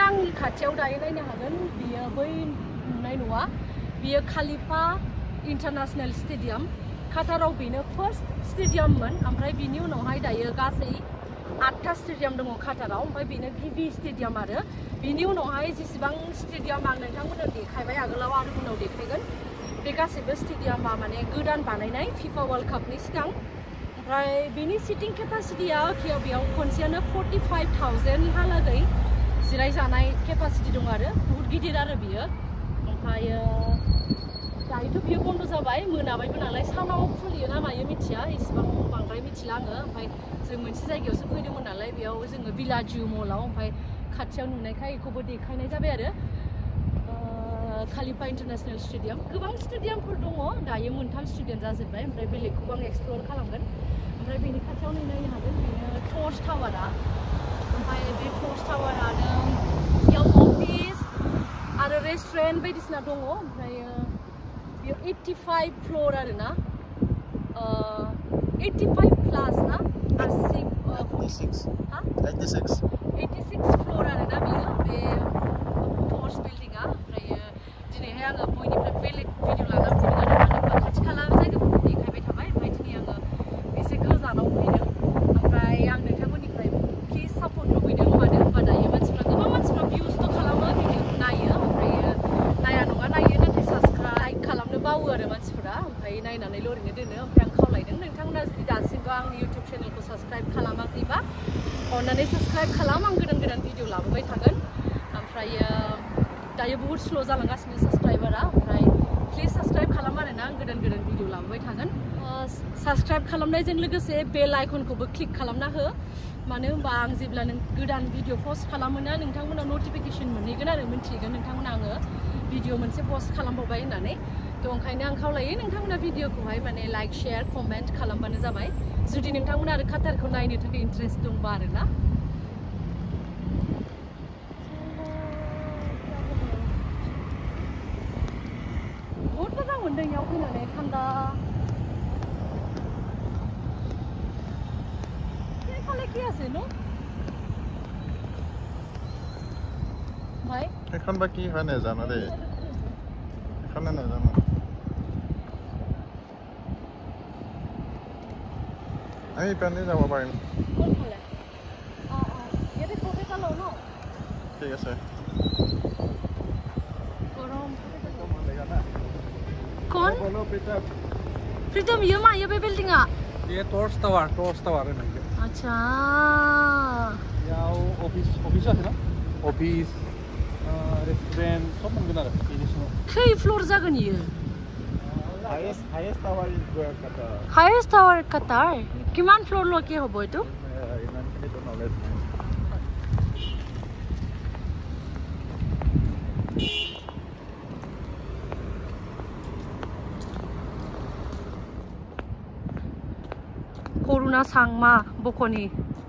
आंनि खाथियाव दायो नायनो हागोन बियो बै नुनाय नङा बियो खालिफा इन्टारनेशनेल स्टेडियाम काटाराव बेनो फार्स्ट स्टेडियाममोन ओमफ्राय बिनि उनावहाय दायो गासै 8टा स्टेडियाम दङ काटाराव ओमफ्राय बेनो गिबि स्टेडियाम आरो बिनि उनावहाय जेसेबां स्टेडियाम आं नोंथांमोननो देखायबाय आगोलाव आरो उनाव देखायगोन बे गासैबो स्टेडियामा माने गोदान बानायनाय फिफा वर्ल्ड कापनि सिगां ओमफ्राय बेनि सिटिं केपासिटिया बेयाव खनसेयानो 45,000 हालागै जिरायजानाय केपासिटि दं आरो बहुत गिदिर आरो बियो ओमफ्रायो दायोथ' बियो बन्द जाबाय मोनाबायबो नालाय सानाव खुलियो ना मायो मिथिया इसेबां बांद्राय मिथिला आङो ओमफ्राय जों मोनसे जायगायावसो फैदोंमोन नालाय बेयाव जोङो बिहामजw मलाव ओमफ्राय खाथियाव नुनायखाय बेखौबो देखायनाय जाबाय आरो खालिफा इन्टारनेशनेल स्टेडियाम गोबां स्टेडियामफोर दङ दायो 3 स्टेडियाम जाजोब्बाय ओमफ्राय बेलेगखौबो आं एक्सप्लोर खालामगोन ओमफ्राय बेनि खाथियाव नायनो हागोन बेनो टर्च टावारा ओमफ्राय बे टर्च टावारानो बेयाव अफिस आरो रेस्टुरेन्ट बायदिसिना दङ ओमफ्राय बेयो 85 फ्लोर आरो ना 85 प्लास ना 86 फ्लोर आरो ना बेयो बे टर्च बिल्डिंआ ओमफ्राय दिनैहाय आङो बयनिफ्राय बेलेग भिडिअ लाना फैदों आरो मानो होनबा खाथि खाला जायगाफोरखौ देखायबाय थाबाय ओमफ्राय दिनै आङो एसे गोजानाव फैदों ओमफ्राय आं नोंथांमोननिफ्राय प्लिज सापर्ट लुबैदों मानो होनबा दायो गोबां मानसिफ्रा भिउसथ' खालामो भिडिअखौ नायो ओमफ्राय नाया नङा नायो नाथाय साबस्क्राइब खालामनो बावो आरो मानसिफोरा ओमफ्राय नायनानैल' ओरैनो दोनो ओमफ्राय आं खावलायदों नोंथांमोना जुदि दासिमबो आंनि इउटुब चेनेलखौ साबस्क्राइब खालामाखैबा अन्नानै साबस्क्राइब खालाम आं गोदान गोदान भिडिअ लाबोबाय थागोन ओमफ्रायो दायो बहुत स्ल' जालांगासिनो साबस्क्राइबारा ओमफ्राय प्लिज साबस्क्राइब खालाम आरो ना आं गोदान गोदान भिडिअ लाबोबाय थागोन साबस्क्राइब खालामनायजों लोगोसे बेल आइकनखौबो क्लिक खालामना हो मानो होनबा आं जेब्ला गोदान भिडिअ पस्ट खालामोना नोंथांमोना नटिफिकेसन मोनहैगोन आरो मिन्थिगोन नोंथांमोना आङो भिडिअ मोनसे पस्ट खालामबावबाय होननानै थ' ओंखायनो आं खावलायो नोंथांमोना भिडिअखौहाय माने लाइक शेयार कमेन्ट खालामबानो जाबाय जुदि नोंथांमोना आरो काटारखौ नायनो थाखाय इन्टारेस्ट दंबा आरो ना बहुत मोजां मोनदों बेयाव फैनानै थान्दा কি আছে নো ভাই এখন বা কি হয় না জানা রে এখানে না জানা আমি পানি যাব পাৰিম কোন ফালে ইয়াতে ফটো এটা লও ন ঠিক আছে গরম লাগা না কোন বলো प्रीतम ये मा ये पे बिल्डिंग आ ये टॉर्च टावर है नहीं अच्छा याव ऑफिस আছে না ऑफिस रेस्टुरेंट सब मोनगोन आरो बिदिनो खै फ्लोर जागोन इयो हाईएस्ट टावर इन कतार हाईएस्ट टावर कतार किमान फ्लोर लके हबो एतो इमान कितो नलेज कोरोना सांमा बखनी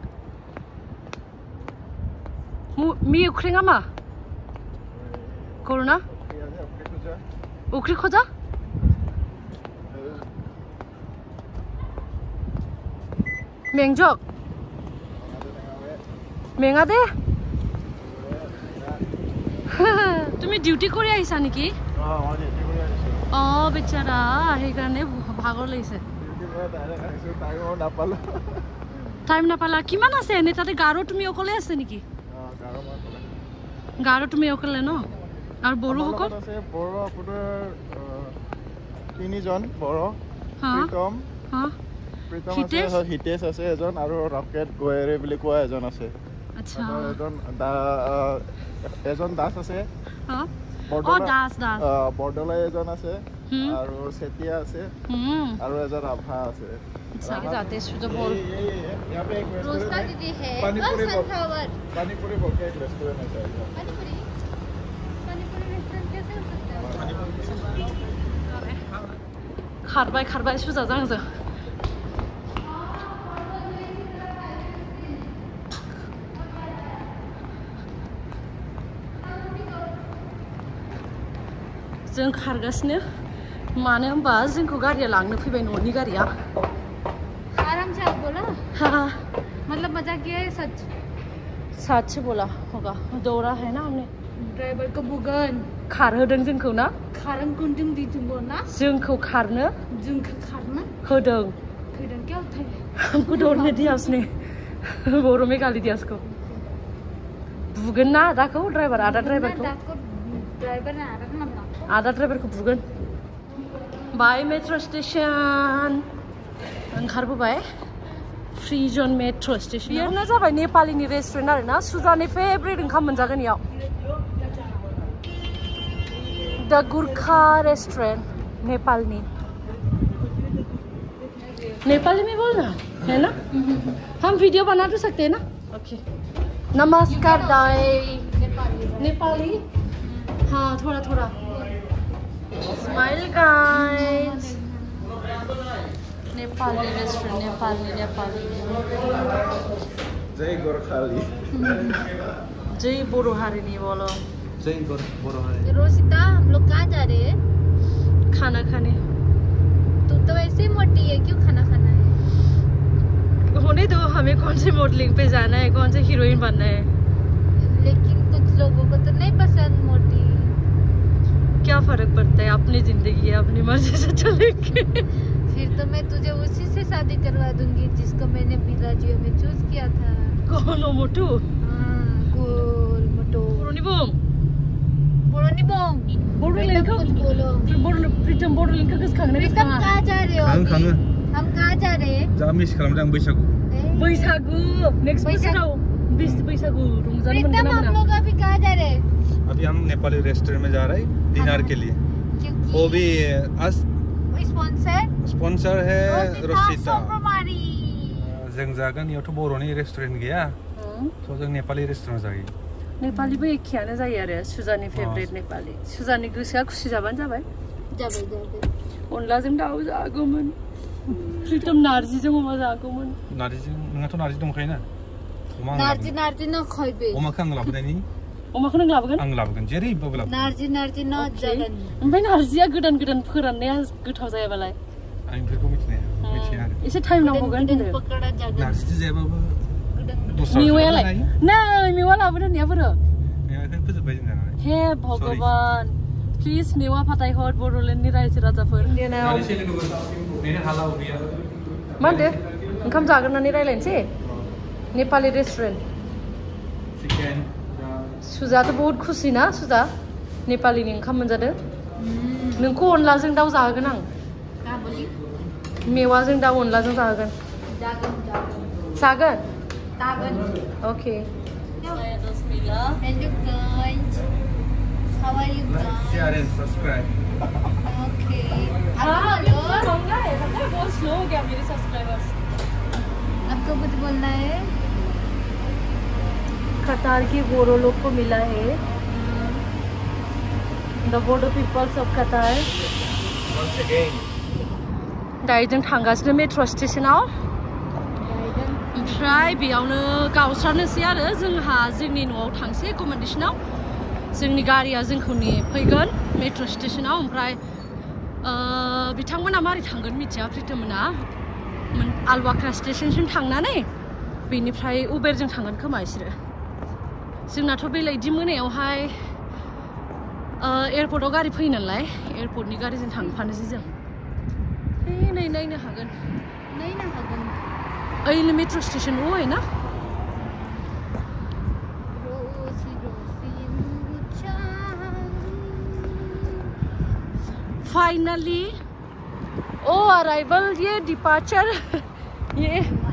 मी उख्रिङा मा कोरोना उख्रि खोजा मेंजक मेङा दे তুমি ডিউটি কৰি আহিছা নেকি বেচাৰা সেইকাৰণে ভাগৰ লাগিছে টাইম নাপালা কিমান আছে এনে তাতে গাৰো তুমি অকলে আছে নেকি গাৰো তুমি অকলে ন আৰু বড়ো সকল আছে বড়ো আপোনাৰ তিনিজন বড়ো প্ৰীতম হিতেশ আছে এজন আৰু ৰকেট গোয়েৰে বুলি কোৱা এজন আছে আচ্ছা এজন দাস আছে বৰদলাই এজন আছে আৰু সেতিয়া আছে আৰু এজন আভা আছে जाते सुजा बोल रोस्ता दीदी है पानीपुरी बोल के एक रेस्टोरेंट है पानीपुरी रेस्टोरेंट कैसे हो सकता है खारबाय सुजा जांजों जों खारगासिनो मानो होनबा जोंखौ गारिया लांनो फैबाय न'नि गारिया आराम से आप बोला हाँ मतलब मजाक किया है सच साथ से बोला होगा दौरा है ना हमने ड्राइवर को बुगन खारहोदों जोंखौ ना खारन कुंदुं दिदुंबो ना जोंखौ खारनो जोंखौ खारनो होदों होदों क्या होता है हमको दौड़ने दिया उसने बोरो में गाली दिया उसको बुगन ना आदाखौ ड्राइवर आदा ड्राइवर को आदा ड्राइवर को बुगन बाय मेट्रो स्टेशन ओंखारबोबाय फ्री जोन मेट्रो स्टेशन बेनो जाबाय नेपालिनि रेस्टुरेन्ट आरो ना सुजानि फेभरेट ओंखाम मोनजागोन इयाव द गुरखा रेस्टोरेंट नेपालनि नेपाली में बोलना है ना हम वीडियो बना तो सकते हैं ना ओके नमस्कार दाई नेपाली हाँ थोड़ा थोड़ा smile guys Nepali restaurant Nepali जय गोरखाली जय बोरो हारिनी बोलो जय बोरो हारिनी रोसिता हम लोग कहाँ जा रहे हैं खाना खाने तू तो वैसे ही मोटी है क्यों खाना खाना है होने दो हमें कौन से मॉडलिंग पे जाना है कौन से हीरोइन बनना है लेकिन कुछ लोगों को तो नहीं पसंद मोटी क्या फर्क पड़ता है अपनी जिंदगी है अपनी मर्जी से चलेंगे फिर तो मैं तुझे उसी से शादी करवा दूंगी जिसको मैंने बिलाजियो में चूज किया था कौन हो मोटू हाँ गोल मोटो बोरोनिबोंग बोलोलैंड का कुछ बोलो प्रीतम बोरोलैंड का गोसोखांनो प्रीतम कहाँ जा रहे हो हम कहाँ जा रहे हैं जा मिस खालामदों आं बैसागु नेक्स्ट बोसोराव बैसागु रंजानो प्रीतम मोनगोन हम लोग अभी कहाँ जा रहे हैं अभी हम नेपाली रेस्टोरेंट में जा रहे हैं डिनर के लिए वो भी स्पॉन्सर है रोसिता जों जागोन इयावथ' बर'नि रेस्टुरेन्ट गैया स' जों नेपाली रेस्टुरेन्ट जायो नेपालीबो एखेयानो जायो आरो सुजानि फेभरेट नेपाली सुजानि गोसोआ खुसि जाबानो जाबाय अनलाजों दाउ जागौमोन प्रीतम नारजिजों अमा जागौमोन नारजिजों नोंहाथ' नारजि दंखायो ना नारजि न खयबे अमाखौ आं लाबोनायनि अमाखौ नों लाबोगोन आं लाबोगोन जेरैबाबो लाबोगोन नारजि न जागोन ओमफ्राय नारजिया गोदान फोराननाया गोथाव जायाबालाय आं बेफोरखौ मिथिया आरो एसे टाइम नांगौगोन नारजि जायाबाबो मेवायालाय नै मेवा लाबोदो नेयाफोरो मेवाखौ फोजोबबाय जों जानानै हे भगवान प्लिज मेवा फाथाय हर बड'लेण्डनि रायजो राजाफोर मा होनदो ओंखाम जाग्रोनानै रायलायनोसै नेपाली रेस्टुरेन्ट सुजाथ' बहुत खुसि ना सुजा नेपालिनि ओंखाम मोनजादों नोंखौ अनलाजों दाउ जाहोगोन आं मेवाजों दाउ अनलाजों जाहोगोन जागोन okay Hello guys, how are you guys? Share and subscribe. Okay. बहुत स्लो हो गया मेरे सब्सक्राइबर्स आपको कुछ बोलना है? कतार के बोरो लोग को मिला है the Bodo peoples of Qatar Once again. दाइजों थांगासिनो मेट्रो स्टेशनाव ओमफ्राय बेयावनो गावस्रानोसै आरो जोंहा जोंनि न'आव थांसै एकोमोडेसनाव जोंनि गारिया जोंखौ नेफैगोन मेट्रो स्टेशनाव ओमफ्राय बिथांमोना मारै थांगोन मिथिया प्रीतममोना आलवाक्रा स्टेशनसिम थांनानै बेनिफ्राय उबेरजों थांगोन खोमा बिसोरो जोंनाथ' बेलायदि मोनायावहाय एयारपर्टआव गारि फैयो नालाय एयारपर्टनि गारिजों थांफानोसै जों नै नायनो हागोन ओइले मेट्रो स्टेशन वो है ना फाइनली ओ अराइवल ये डिपार्चर ये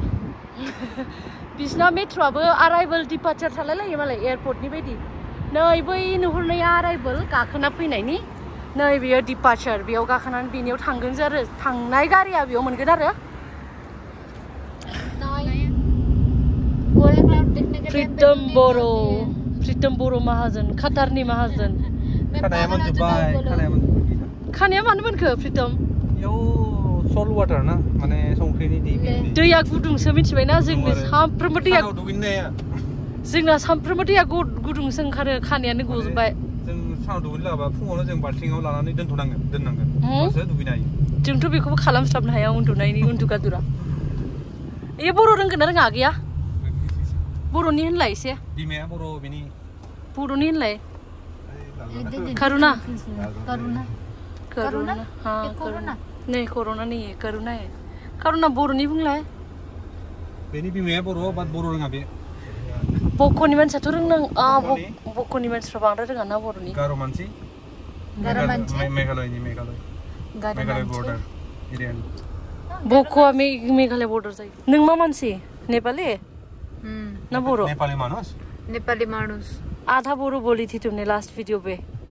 बिसना मेट्रोआबो अराइवल डिपार्चर थालायलायो मालाय एयारपर्टनि बायदि नै बै नुहुरनाया अराइवल गाखोना फैनायनि नै बेयो डिपार्चर बेयाव गाखोनानै बेनियाव थांगोन आरो थांनाय गारिया बेयाव मोनगोन आरो प्रीतम बोरो महाजन कतारनि महाजन खानाया मानो मोनखो प्रीतम याव सल्ट वाटार ना माने संख्रिनि दैया गुदुंसो मिथिबायना जोंनो सामफ्रोमबो दैया जोंना सामफ्रोमबो दैया गुदुंसो ओंखारो खानायानो गजोबबाय जों सानाव दुगैनो लागाबा फुङावनो जों बाल्थिङाव लानानै दोननांगोन होमबासो दुगैनो हायो जोंथ' बेखौबो खालामस्लाबनो हाया उन्दुनायनि उन्दुगादुरा ए बर' रोंगोन ना रोङा गैया बर'नि होनलाय एसे बिमाया बर' बिनि बर'नि होनलाय करुणा करुणा हाँ नहीं कोरोना नहीं है करुणा है करुणा बर'नि बुंलाय बेनि बिमाया बर' बाट बर' रोङा बे बक'नि मानसियाथ' रोंनां बक'नि मानसिफ्रा बांद्राय रोङा ना बर'नि गार' मानसि मेघालयनि मेघालय बर्डार एरियानि बक'आ मेघालय बर्डार जायो नों मा मानसि नेपाली ना बर' नेपाली मानुस नेपाली मानुस आधा बोरो बोली थी तुमने लास्ट वीडियो पे